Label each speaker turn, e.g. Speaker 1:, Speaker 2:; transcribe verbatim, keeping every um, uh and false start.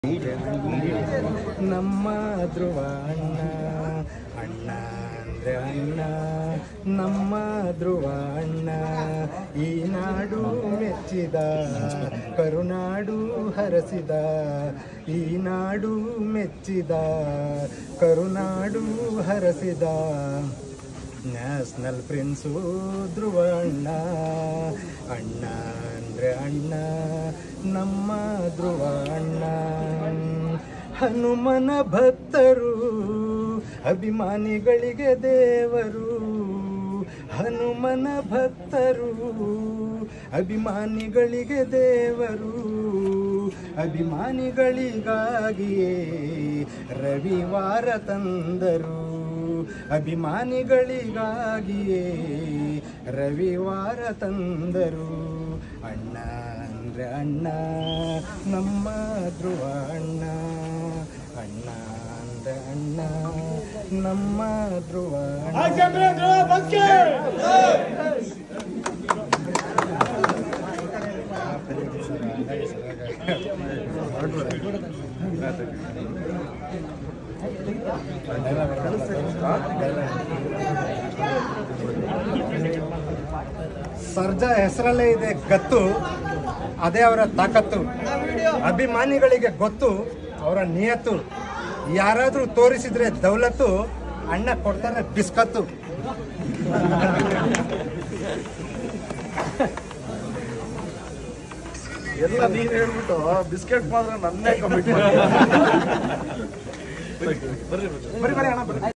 Speaker 1: ನಮ್ಮ ಧ್ರುವ ಅಣ್ಣ ಅಣ್ಣ ಅಂದ್ರೆ ಅಣ್ಣ ನಮ್ಮ ಧ್ರುವ ಅಣ್ಣ ಈ ನಾಡು ಮೆಚ್ಚಿದ ಕರುನಾಡು ಹರಸಿದ ಈ ನಾಡು ಮೆಚ್ಚಿದ ಕರುನಾಡು ಹರಸಿದ ನ್ಯಾಷನಲ್ ಪ್ರಿನ್ಸು ಧ್ರುವ ಅಣ್ಣ ಅಣ್ಣ ಅಂದ್ರೆ ಅಣ್ಣ ನಮ್ಮ ಧ್ರುವ ಅಣ್ಣ ಹನುಮನ ಭಕ್ತರು ಅಭಿಮಾನಿಗಳಿಗೆ ದೇವರು ಹನುಮನ ಭಕ್ತರು ಅಭಿಮಾನಿಗಳಿಗೆ ದೇವರು ಅಭಿಮಾನಿಗಳಿಗಾಗಿಯೇ ರವಿವಾರ ತಂದರು ಅಭಿಮಾನಿಗಳಿಗಾಗಿಯೇ ರವಿವಾರ ತಂದರು ಅಣ್ಣ ಅಂದ್ರೆ ಅಣ್ಣ ನಮ್ಮ ಧ್ರುವ ಅಣ್ಣ ಅಣ್ಣ ಅಂದ್ರೆ ಅಣ್ಣ ನಮ್ಮ ಧ್ರುವ ಸರ್ಜಾ ಹೆಸರಲ್ಲೇ ಇದೆ ಗತ್ತು, ಅದೇ ಅವರ ತಾಕತ್ತು. ಅಭಿಮಾನಿಗಳಿಗೆ ಗೊತ್ತು ಅವರ ನಿಯತ್ತು. ಯಾರಾದ್ರೂ ತೋರಿಸಿದ್ರೆ ದೌಲತ್ತು, ಅಣ್ಣ ಕೊಡ್ತಾನೆ ಬಿಸ್ಕತ್ತು.
Speaker 2: ಎಲ್ಲ ನೀನ್ ಹೇಳ್ಬಿಟ್ಟು ಬಿಸ್ಕೆಟ್ ಮಾತ್ರ ನನ್ನೇ ಕಮಿಟ್
Speaker 1: ಬರ್ರಿ ಬರ್ರಿ ಅಣ್ಣ ಬರ್ರಿ.